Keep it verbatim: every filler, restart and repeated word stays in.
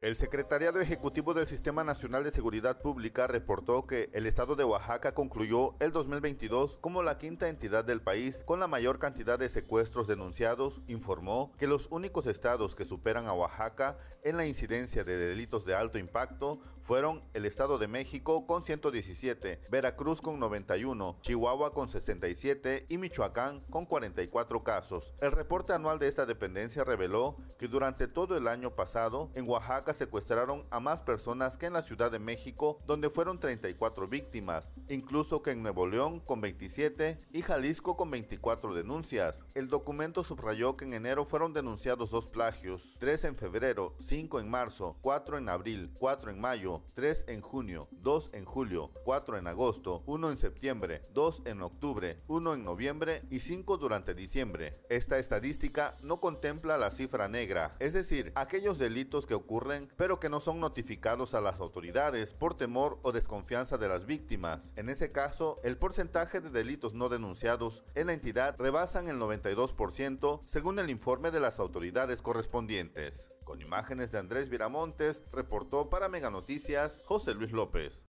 El Secretariado Ejecutivo del Sistema Nacional de Seguridad Pública reportó que el estado de Oaxaca concluyó el dos mil veintidós como la quinta entidad del país con la mayor cantidad de secuestros denunciados. Informó que los únicos estados que superan a Oaxaca en la incidencia de delitos de alto impacto fueron el Estado de México con ciento diecisiete, Veracruz con noventa y uno, Chihuahua con sesenta y siete y Michoacán con cuarenta y cuatro casos. El reporte anual de esta dependencia reveló que durante todo el año pasado en Oaxaca secuestraron a más personas que en la Ciudad de México, donde fueron treinta y cuatro víctimas, incluso que en Nuevo León con veintisiete y Jalisco con veinticuatro denuncias. El documento subrayó que en enero fueron denunciados dos plagios, tres en febrero, cinco en marzo, cuatro en abril, cuatro en mayo, tres en junio, dos en julio, cuatro en agosto, uno en septiembre, dos en octubre, uno en noviembre y cinco durante diciembre. Esta estadística no contempla la cifra negra, es decir, aquellos delitos que ocurren pero que no son notificados a las autoridades por temor o desconfianza de las víctimas. En ese caso, el porcentaje de delitos no denunciados en la entidad rebasan el noventa y dos por ciento según el informe de las autoridades correspondientes. Con imágenes de Andrés Viramontes, reportó para Mega Noticias José Luis López.